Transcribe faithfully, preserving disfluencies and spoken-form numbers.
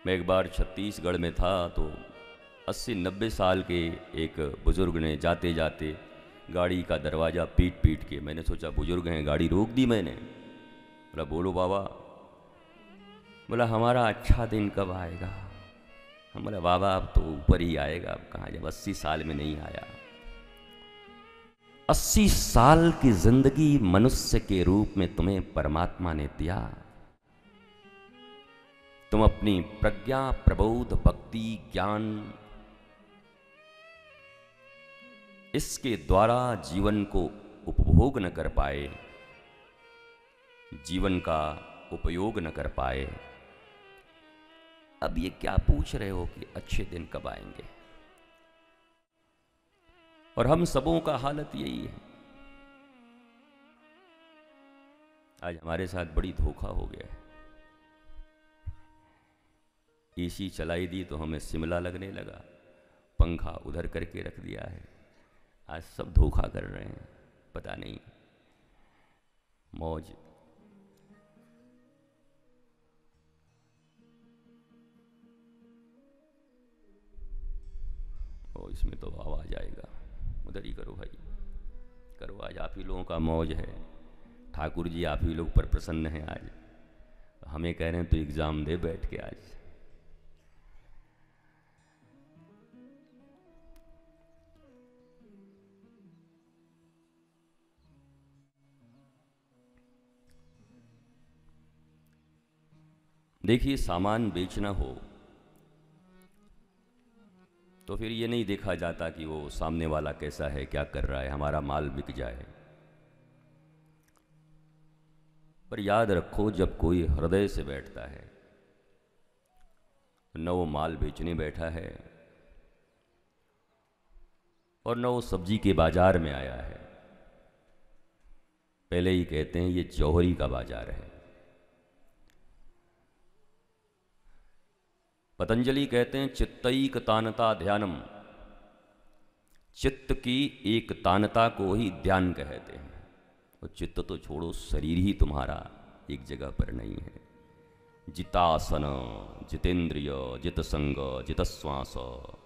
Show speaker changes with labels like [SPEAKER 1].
[SPEAKER 1] मैं एक बार छत्तीसगढ़ में था तो अस्सी नब्बे साल के एक बुज़ुर्ग ने जाते जाते गाड़ी का दरवाज़ा पीट पीट के, मैंने सोचा बुज़ुर्ग हैं, गाड़ी रोक दी मैंने। बोला बोलो बाबा। बोला हमारा अच्छा दिन कब आएगा। हम बोला बाबा अब तो ऊपर ही आएगा, अब कहाँ, जब अस्सी साल में नहीं आया। अस्सी साल की जिंदगी मनुष्य के रूप में तुम्हें परमात्मा ने दिया। तुम अपनी प्रज्ञा, प्रबोध, भक्ति, ज्ञान, इसके द्वारा जीवन को उपभोग न कर पाए, जीवन का उपयोग न कर पाए। अब ये क्या पूछ रहे हो कि अच्छे दिन कब आएंगे। और हम सबों का हालत यही है। आज हमारे साथ बड़ी धोखा हो गया है। एसी चलाई दी तो हमें शिमला लगने लगा, पंखा उधर करके रख दिया है। आज सब धोखा कर रहे हैं, पता नहीं मौज। ओ इसमें तो आवाज आएगा, उधर ही करो भाई, करो। आज आप ही लोगों का मौज है। ठाकुर जी आप ही लोग पर प्रसन्न हैं। आज हमें कह रहे हैं तो एग्जाम दे बैठ के। आज देखिए, सामान बेचना हो तो फिर ये नहीं देखा जाता कि वो सामने वाला कैसा है, क्या कर रहा है, हमारा माल बिक जाए। पर याद रखो, जब कोई हृदय से बैठता है, न वो माल बेचने बैठा है और न वो सब्जी के बाजार में आया है। पहले ही कहते हैं ये जौहरी का बाजार है। पतंजलि कहते हैं चित्तैक तानता ध्यानम, चित्त की एक तानता को ही ध्यान कहते हैं। और चित्त तो छोड़ो, शरीर ही तुम्हारा एक जगह पर नहीं है। जितासन, जितेंद्रिय, जित संग, जित श्वास,